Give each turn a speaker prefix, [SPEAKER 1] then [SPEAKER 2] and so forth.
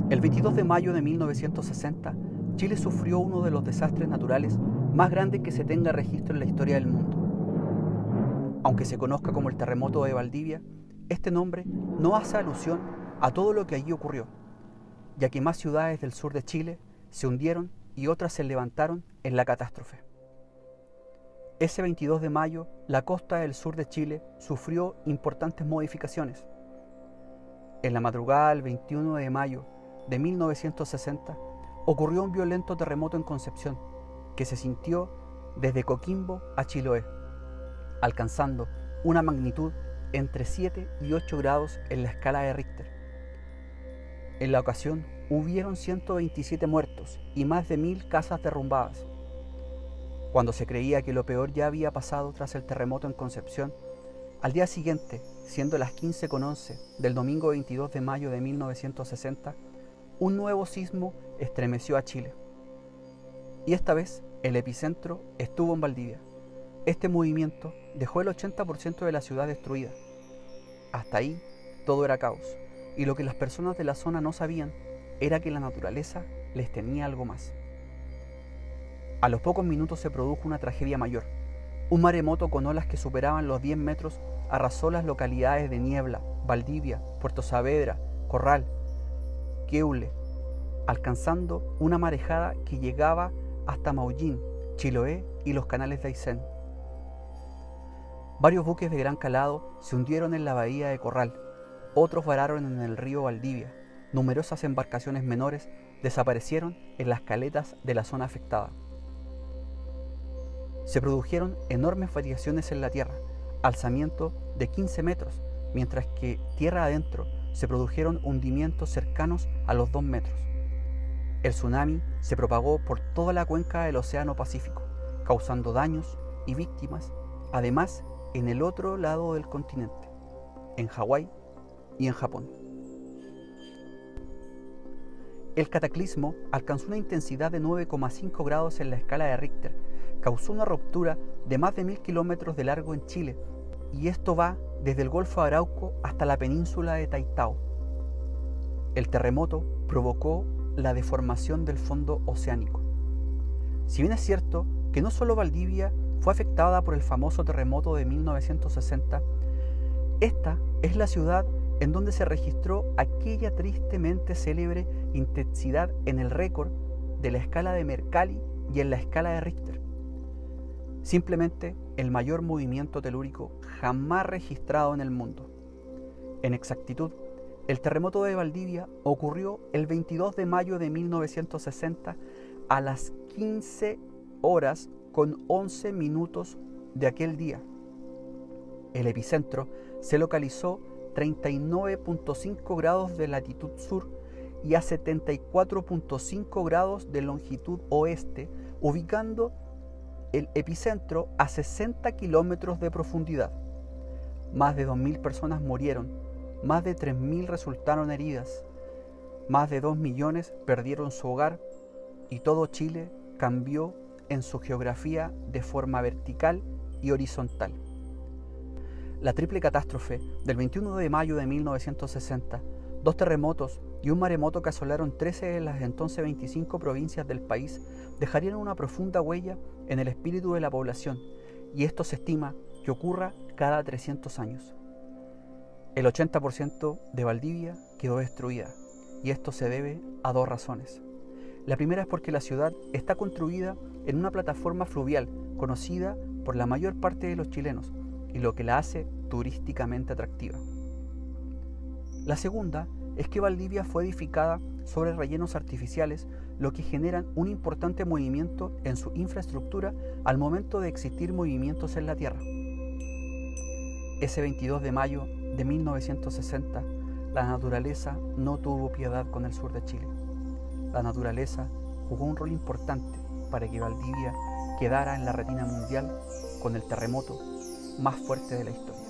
[SPEAKER 1] El 22 de mayo de 1960, Chile sufrió uno de los desastres naturales más grandes que se tenga registro en la historia del mundo. Aunque se conozca como el terremoto de Valdivia, este nombre no hace alusión a todo lo que allí ocurrió, ya que más ciudades del sur de Chile se hundieron y otras se levantaron en la catástrofe. Ese 22 de mayo, la costa del sur de Chile sufrió importantes modificaciones. En la madrugada del 21 de mayo de 1960, ocurrió un violento terremoto en Concepción, que se sintió desde Coquimbo a Chiloé, alcanzando una magnitud entre 7 y 8 grados en la escala de Richter. En la ocasión, hubieron 127 muertos y más de 1000 casas derrumbadas. Cuando se creía que lo peor ya había pasado tras el terremoto en Concepción, al día siguiente, siendo las 15:11 del domingo 22 de mayo de 1960, un nuevo sismo estremeció a Chile. Y esta vez, el epicentro estuvo en Valdivia. Este movimiento dejó el 80% de la ciudad destruida. Hasta ahí, todo era caos, y lo que las personas de la zona no sabían era que la naturaleza les tenía algo más. A los pocos minutos se produjo una tragedia mayor. Un maremoto con olas que superaban los 10 metros arrasó las localidades de Niebla, Valdivia, Puerto Saavedra, Corral, Queule, alcanzando una marejada que llegaba hasta Maullín, Chiloé y los canales de Aysén. Varios buques de gran calado se hundieron en la bahía de Corral, otros vararon en el río Valdivia, numerosas embarcaciones menores desaparecieron en las caletas de la zona afectada. Se produjeron enormes variaciones en la tierra, alzamiento de 15 metros, mientras que tierra adentro se produjeron hundimientos cercanos a los 2 metros. El tsunami se propagó por toda la cuenca del Océano Pacífico, causando daños y víctimas, además en el otro lado del continente, en Hawái y en Japón. El cataclismo alcanzó una intensidad de 9,5 grados en la escala de Richter, causó una ruptura de más de 1000 kilómetros de largo en Chile, y esto va desde el Golfo de Arauco hasta la península de Taitao. El terremoto provocó la deformación del fondo oceánico. Si bien es cierto que no solo Valdivia fue afectada por el famoso terremoto de 1960, esta es la ciudad en donde se registró aquella tristemente célebre intensidad en el récord de la escala de Mercalli y en la escala de Richter. Simplemente el mayor movimiento telúrico jamás registrado en el mundo. En exactitud, el terremoto de Valdivia ocurrió el 22 de mayo de 1960 a las 15 horas con 11 minutos de aquel día. El epicentro se localizó 39,5 grados de latitud sur y a 74,5 grados de longitud oeste, ubicando el epicentro a 60 kilómetros de profundidad. Más de 2000 personas murieron, más de 3000 resultaron heridas, más de 2 millones perdieron su hogar y todo Chile cambió en su geografía de forma vertical y horizontal. La triple catástrofe del 21 de mayo de 1960, 2 terremotos y un maremoto que asolaron 13 de las entonces 25 provincias del país dejarían una profunda huella en el espíritu de la población, y esto se estima que ocurra cada 300 años. El 80% de Valdivia quedó destruida, y esto se debe a 2 razones. La primera es porque la ciudad está construida en una plataforma fluvial conocida por la mayor parte de los chilenos, y lo que la hace turísticamente atractiva. La segunda es que Valdivia fue edificada sobre rellenos artificiales, lo que generan un importante movimiento en su infraestructura al momento de existir movimientos en la Tierra. Ese 22 de mayo de 1960, la naturaleza no tuvo piedad con el sur de Chile. La naturaleza jugó un rol importante para que Valdivia quedara en la retina mundial con el terremoto más fuerte de la historia.